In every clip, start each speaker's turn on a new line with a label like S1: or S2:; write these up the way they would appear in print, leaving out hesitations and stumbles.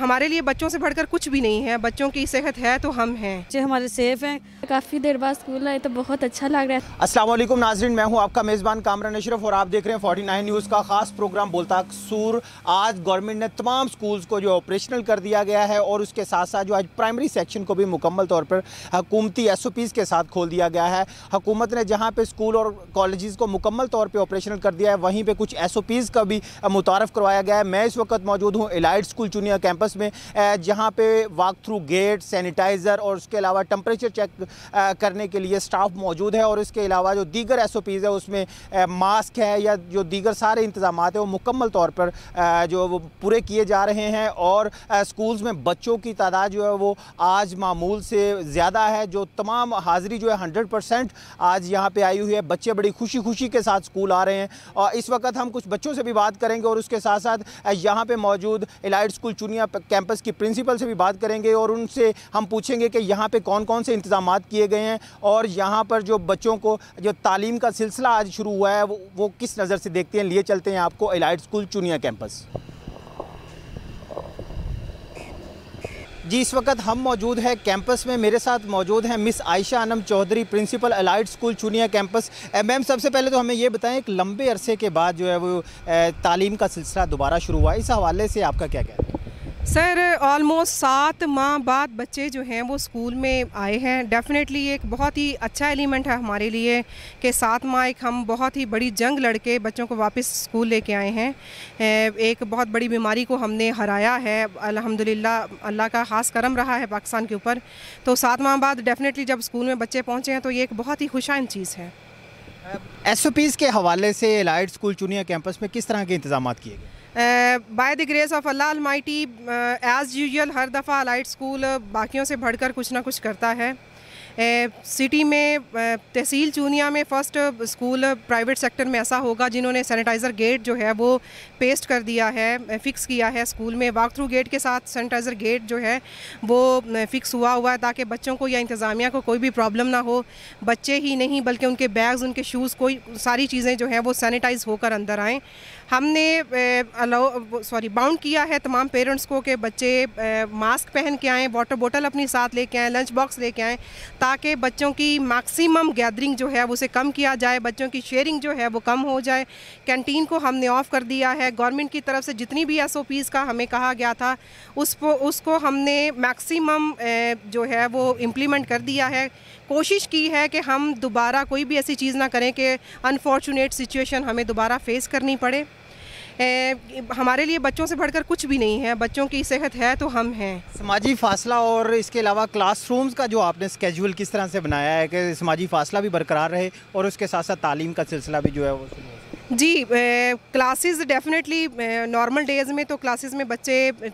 S1: हमारे लिए बच्चों से बढ़कर कुछ भी नहीं है। बच्चों की सेहत है तो हम हैं।
S2: जो हमारे सेफ हैं। काफ़ी देर बाद स्कूल आए तो बहुत अच्छा लग रहा है।
S3: अस्सलाम वालेकुम नाज़रीन, मैं हूं आपका मेज़बान कामरान अशरफ और आप देख रहे हैं 49 न्यूज़ का ख़ास प्रोग्राम बोलता कसूर। आज गवर्नमेंट ने तमाम स्कूल्स को जो ऑपरेशनल कर दिया गया है और उसके साथ साथ जो आज प्राइमरी सेक्शन को भी मुकम्मल तौर पर हुकूमती SOPs के साथ खोल दिया गया है। हुकूमत ने जहाँ पर स्कूल और कॉलेजेस को मुकम्मल तौर पर ऑपरेशनल कर दिया है, वहीं पर कुछ SOPs का भी मुतारफ़ करवाया गया है। मैं इस वक्त मौजूद हूँ एलाइट स्कूल चुनिया कैंपस में, जहाँ पे वॉक थ्रू गेट, सैनिटाइज़र और उसके अलावा टेम्परेचर चेक करने के लिए स्टाफ मौजूद है और इसके अलावा जो दीगर SOPs है उसमें मास्क है या जो दीगर सारे इंतजाम है वो मुकम्मल तौर पर जो वो पूरे किए जा रहे हैं। और स्कूल्स में बच्चों की तादाद जो है वो आज मामूल से ज़्यादा है। जो तमाम हाज़िरी जो है 100% आज यहाँ पे आई हुई है। बच्चे बड़ी खुशी के साथ स्कूल आ रहे हैं और इस वक्त हम कुछ बच्चों से भी बात करेंगे और उसके साथ साथ यहाँ पे मौजूद एलाइट स्कूल चुनिया कैंपस की प्रिंसिपल से भी बात करेंगे और उनसे हम पूछेंगे कि यहाँ पे कौन कौन से इंतजामात किए गए हैं और यहाँ पर जो बच्चों को जो तालीम का सिलसिला आज शुरू हुआ है वो किस नज़र से देखते हैं। लिए चलते हैं आपको एलाइट स्कूल चुनिया कैंपस। जी, इस वक्त हम मौजूद है कैंपस में। मेरे साथ मौजूद हैं Miss Ayesha Anam Chaudhry, principal elite school Chunian campus. Ma'am, सबसे पहले तो हमें ये बताएं, एक लंबे अरसे के बाद जो है वो तालीम का सिलसिला दोबारा शुरू हुआ है, इस हवाले से आपका क्या कहना है?
S1: सर, ऑलमोस्ट 7 माह बाद बच्चे जो हैं वो स्कूल में आए हैं। डेफिनेटली एक बहुत ही अच्छा एलिमेंट है हमारे लिए कि 7 माह एक हम बहुत ही बड़ी जंग लड़के बच्चों को वापस स्कूल लेके आए हैं। एक बहुत बड़ी बीमारी को हमने हराया है, अल्हम्दुलिल्लाह। अल्लाह का ख़ास करम रहा है पाकिस्तान के ऊपर। तो 7 माह बाद डेफिनेटली जब स्कूल में बच्चे पहुँचे हैं तो ये एक बहुत ही खुशाइन चीज़ है।
S3: SOPs के हवाले से एलाइट स्कूल चुनिया कैंपस में किस तरह के इंतजाम किए गए?
S1: By the grace of Allah almighty, as usual हर दफ़ा एलाइट स्कूल बाकियों से बढ़कर कुछ ना कुछ करता है। सिटी में तहसील चुनिया में फ़र्स्ट स्कूल प्राइवेट सेक्टर में ऐसा होगा जिन्होंने सैनिटाइज़र गेट जो है वो पेस्ट कर दिया है, फ़िक्स किया है स्कूल में। वॉक थ्रू गेट के साथ सैनिटाइज़र गेट जो है वो फ़िक्स हुआ है ताकि बच्चों को या इंतज़ामिया को कोई भी प्रॉब्लम ना हो। बच्चे ही नहीं बल्कि उनके बैग्स, उनके शूज़, कोई सारी चीज़ें जो हैं वो सैनिटाइज़ होकर अंदर आएँ। हमने बाउंड किया है तमाम पेरेंट्स को कि बच्चे मास्क पहन के आएँ, वाटर बोतल अपनी साथ लेके आएँ, लंच बॉक्स लेके आएँ, ताकि बच्चों की मैक्सिमम गैदरिंग जो है उसे कम किया जाए, बच्चों की शेयरिंग जो है वो कम हो जाए। कैंटीन को हमने ऑफ़ कर दिया है। गवर्नमेंट की तरफ से जितनी भी SOPs का हमें कहा गया था उसको हमने मैक्सिमम जो है वो इम्प्लीमेंट कर दिया है। कोशिश की है कि हम दोबारा कोई भी ऐसी चीज़ ना करें कि अनफॉर्चुनेट सिचुएशन हमें दोबारा फेस करनी पड़े। हमारे लिए बच्चों से बढ़कर कुछ भी नहीं है। बच्चों की सेहत है तो हम हैं। समाजी फासला और इसके अलावा क्लासरूम्स का जो आपने स्केड्यूल किस तरह से बनाया है कि समाजी फासला भी बरकरार रहे और उसके साथ साथ तालीम का सिलसिला भी जो है वो जी, क्लासेस डेफिनेटली नॉर्मल डेज़ में तो क्लासेस में बच्चे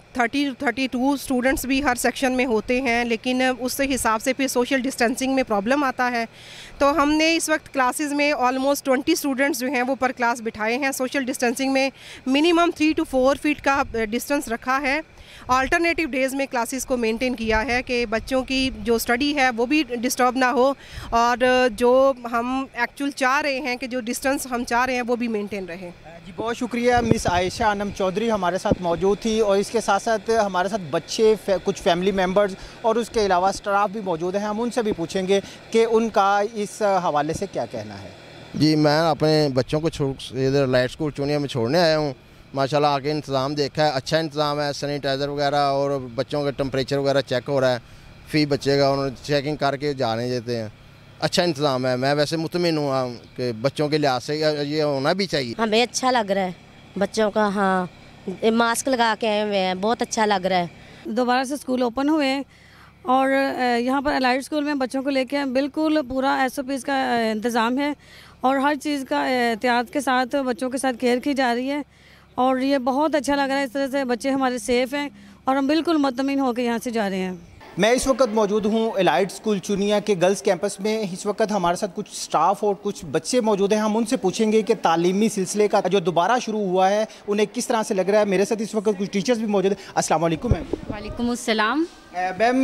S1: 32 स्टूडेंट्स भी हर सेक्शन में होते हैं, लेकिन उस हिसाब से फिर सोशल डिस्टेंसिंग में प्रॉब्लम आता है। तो हमने इस वक्त क्लासेस में ऑलमोस्ट 20 स्टूडेंट्स जो हैं वो पर क्लास बिठाए हैं। सोशल डिस्टेंसिंग में मिनिमम 3 to 4 फीट का डिस्टेंस रखा है। अल्टरनेटिव डेज़ में क्लासेस को मेंटेन किया है कि बच्चों की जो स्टडी है वो भी डिस्टर्ब ना हो और जो हम एक्चुअल चाह रहे हैं कि जो डिस्टेंस हम चाह रहे हैं वो भी मेंटेन रहे।
S3: जी, बहुत शुक्रिया। मिस आयशा अनम चौधरी हमारे साथ मौजूद थी और इसके साथ साथ हमारे साथ बच्चे, कुछ फैमिली मेम्बर्स और उसके अलावा स्टाफ भी मौजूद हैं। हम उनसे भी पूछेंगे कि उनका इस हवाले से क्या कहना है।
S4: जी, मैं अपने बच्चों को इधर एलाइट स्कूल चुनिया में छोड़ने आया हूँ। माशाल्लाह आगे इंतज़ाम देखा है, अच्छा इंतज़ाम है। सैनिटाइज़र वगैरह और बच्चों का टेम्परेचर वगैरह चेक हो रहा है, फ़ी बच्चे का उन्होंने चेकिंग करके जाने देते हैं। अच्छा इंतज़ाम है। मैं वैसे मुतमिन हूँ कि बच्चों के लिहाज से ये होना भी चाहिए।
S5: हमें अच्छा लग रहा है बच्चों का। हाँ, मास्क लगा के आए हुए हैं, बहुत अच्छा लग रहा है।
S2: दोबारा से स्कूल ओपन हुए हैं और यहाँ पर एलाइट स्कूल में बच्चों को लेके बिल्कुल पूरा SOPs का इंतज़ाम है और हर चीज़ का एहतियात के साथ बच्चों के साथ केयर की जा रही है और ये बहुत अच्छा लग रहा है। इस तरह से बच्चे हमारे सेफ़ हैं और हम बिल्कुल मुतमिन होकर यहाँ से जा रहे हैं।
S3: मैं इस वक्त मौजूद हूँ एलाइट स्कूल चुनिया के गर्ल्स कैंपस में। इस वक्त हमारे साथ कुछ स्टाफ और कुछ बच्चे मौजूद हैं। हम उनसे पूछेंगे कि तालीमी सिलसिले का जो दोबारा शुरू हुआ है उन्हें किस तरह से लग रहा है। मेरे साथ इस वक्त कुछ टीचर्स भी मौजूद हैं। अस्सलाम वालेकुम मैम।
S6: वालेकुम अस्सलाम।
S3: मैम,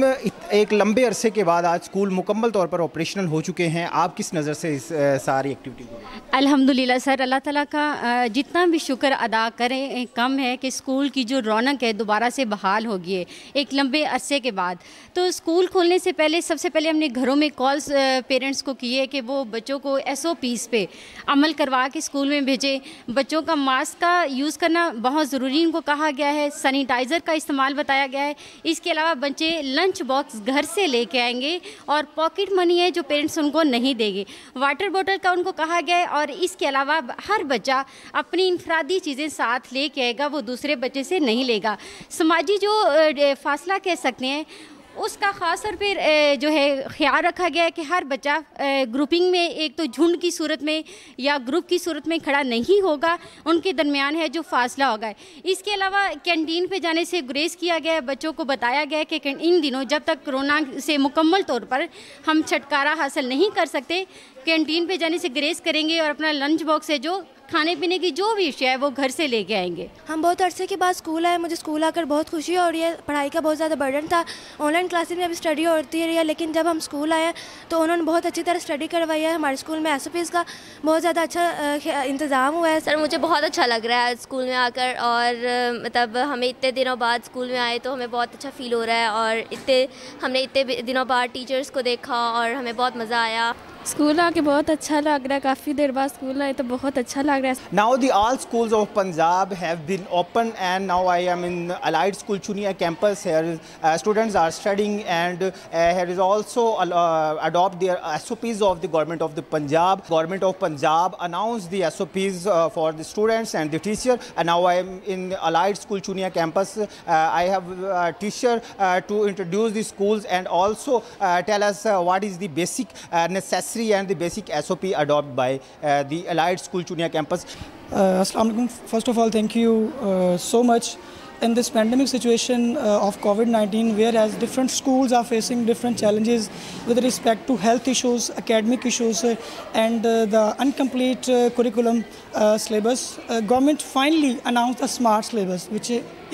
S3: एक लंबे अरसे के बाद आज स्कूल मुकम्मल तौर पर ऑपरेशनल हो चुके हैं, आप किस नज़र से इस सारी एक्टिविटी को?
S6: अल्हम्दुलिल्लाह सर, अल्लाह ताला का जितना भी शुक्र अदा करें कम है कि स्कूल की जो रौनक है दोबारा से बहाल हो गई है एक लंबे अरसे के बाद। तो स्कूल खोलने से पहले सबसे पहले हमने घरों में कॉल्स पेरेंट्स को किए कि वो बच्चों को SOPs पे अमल करवा के स्कूल में भेजें। बच्चों का मास्क का यूज़ करना बहुत ज़रूरी उनको कहा गया है, सैनिटाइज़र का इस्तेमाल बताया गया है। इसके अलावा बच्चे लंच बॉक्स घर से लेके आएंगे और पॉकेट मनी है जो पेरेंट्स उनको नहीं देंगे। वाटर बोतल का उनको कहा गया है और इसके अलावा हर बच्चा अपनी इनफरादी चीज़ें साथ लेके आएगा, वो दूसरे बच्चे से नहीं लेगा। समाजी जो फासला कह सकते हैं उसका ख़ास तौर पर जो है ख्याल रखा गया है कि हर बच्चा ग्रुपिंग में एक तो झुंड की सूरत में या ग्रुप की सूरत में खड़ा नहीं होगा, उनके दरमियान है जो फासला होगा। इसके अलावा कैंटीन पे जाने से गुरेज किया गया है। बच्चों को बताया गया है कि इन दिनों जब तक कोरोना से मुकम्मल तौर पर हम छुटकारा हासिल नहीं कर सकते, कैंटीन पे जाने से गुरेज करेंगे और अपना लंच बॉक्स है जो खाने पीने की जो भी अशिया है वो घर से लेके आएंगे।
S7: हम बहुत अरसे के बाद स्कूल आए, मुझे स्कूल आकर बहुत खुशी हो रही है। पढ़ाई का बहुत ज़्यादा बर्डन था, ऑनलाइन क्लासेस में अभी स्टडी होती रही है, लेकिन जब हम स्कूल आए तो उन्होंने बहुत अच्छी तरह स्टडी करवाई है। हमारे स्कूल में SOPs का बहुत ज़्यादा अच्छा इंतज़ाम हुआ है।
S8: सर मुझे बहुत अच्छा लग रहा है स्कूल में आकर, और मतलब हमें इतने दिनों बाद स्कूल में आए तो हमें बहुत अच्छा फ़ील हो रहा है, और हमने इतने दिनों बाद टीचर्स को देखा और हमें बहुत मज़ा आया।
S7: स्कूल आके बहुत अच्छा लग रहा है, काफ़ी देर बाद स्कूल आए तो बहुत अच्छा लग रहा है।
S3: Now the all schools of Punjab have been open, and now I am in Allied School Chunia campus. Here students are studying, and here is also adopt their SOPs of the government of the Punjab. Government of Punjab announced the SOPs for the students and the teacher, and now I am in Allied School Chunia campus. I have a teacher to introduce the schools and also tell us what is the basic necessity and the basic SOP adopted by the Allied School Chunia campus.
S9: Assalamu alaikum. First of all, thank you so much. In this pandemic situation of COVID-19, whereas different schools are facing different challenges with respect to health issues, academic issues, and the incomplete curriculum syllabus, government finally announced a smart syllabus, which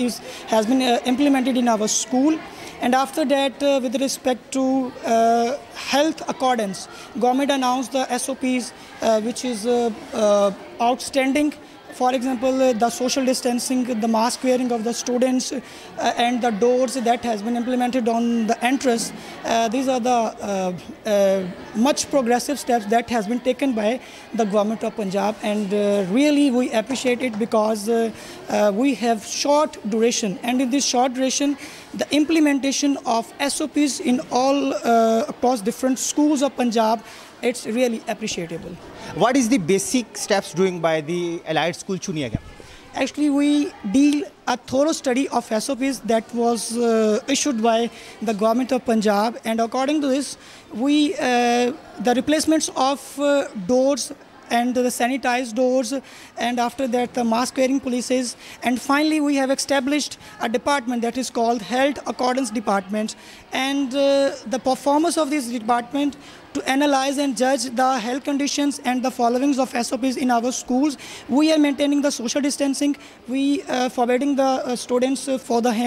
S9: has been implemented in our school. And after that, with respect to health accordance, government announced the SOPs, which is outstanding. For example, the social distancing, the mask wearing of the students, and the doors that has been implemented on the entrance. These are the much progressive steps that has been taken by the government of Punjab, and really we appreciate it because we have short duration, and in this short duration, the implementation of SOPs in all across different schools of Punjab, it's really appreciable.
S3: What is the basic steps doing by the Allied School Chunia campus?
S9: Actually, we deal a thorough study of SOPs that was issued by the government of Punjab, and according to this, we the replacements of doors and the sanitized doors, and after that the mask wearing polices, and finally we have established a department that is called Health Accordance Department, and the performance of this department to analyze and judge the health conditions and the followings of SOPs in our schools. We are maintaining the social distancing. We forbidding the students for the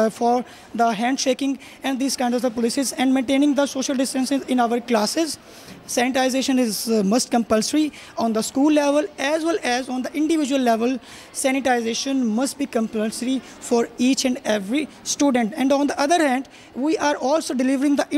S9: handshaking and these kinds of policies, and maintaining the social distancing in our classes. Sanitization is must compulsory on the school level as well as on the individual level. Sanitization must be compulsory for each and every student. And on the other hand, we are also delivering the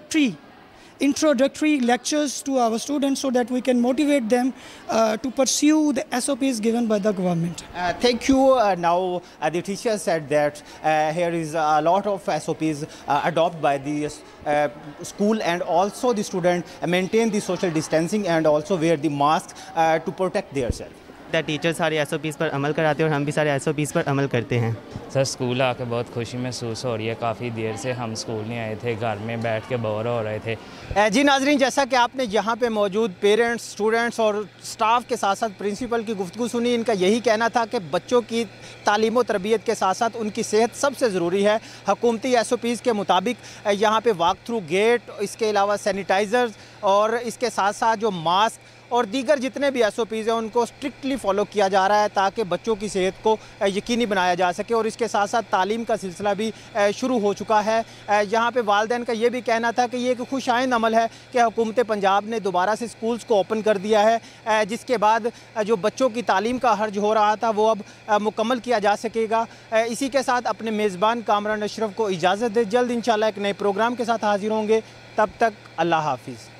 S9: introductory lectures to our students so that we can motivate them to pursue the SOPs given by the government.
S3: Thank you. Now the teacher said that here is a lot of SOPs adopted by the school, and also the student maintain the social distancing and also wear the mask to protect themselves.
S10: Teacher सारे SOPs पर अमल कराते हैं और हम भी सारे SOPs पर अमल करते हैं।
S11: सर स्कूल आके बहुत खुशी महसूस हो रही है। काफ़ी देर से हम स्कूल नहीं आए थे, घर में बैठ के बोर हो रहे थे।
S3: जी नाजरीन, जैसा कि आपने यहाँ पे मौजूद पेरेंट्स, स्टूडेंट्स और स्टाफ के साथ साथ प्रिंसिपल की गुफ्तगू सुनी। इनका यही कहना था कि बच्चों की तालीम व तरबियत के साथ साथ उनकी सेहत सबसे ज़रूरी है। हुकूमती SOPs के मुताबिक यहाँ पे वॉक थ्रू गेट, इसके अलावा सैनिटाइज़र्स और इसके साथ साथ जो मास्क और दीगर जितने भी SOPs हैं उनको स्ट्रिक्टली फॉलो किया जा रहा है ताकि बच्चों की सेहत को यकीनी बनाया जा सके। और इसके साथ साथ तालीम का सिलसिला भी शुरू हो चुका है। यहाँ पे वालिदैन का ये भी कहना था कि ये एक खुशाइन अमल है कि हुकूमत पंजाब ने दोबारा से स्कूल्स को ओपन कर दिया है, जिसके बाद जो बच्चों की तालीम का हर्ज हो रहा था वो अब मुकम्मल किया जा सकेगा। इसी के साथ अपने मेज़बान कामरान अशरफ को इजाज़त दे। जल्द इंशाल्लाह एक नए प्रोग्राम के साथ हाजिर होंगे। तब तक अल्लाह हाफिज़।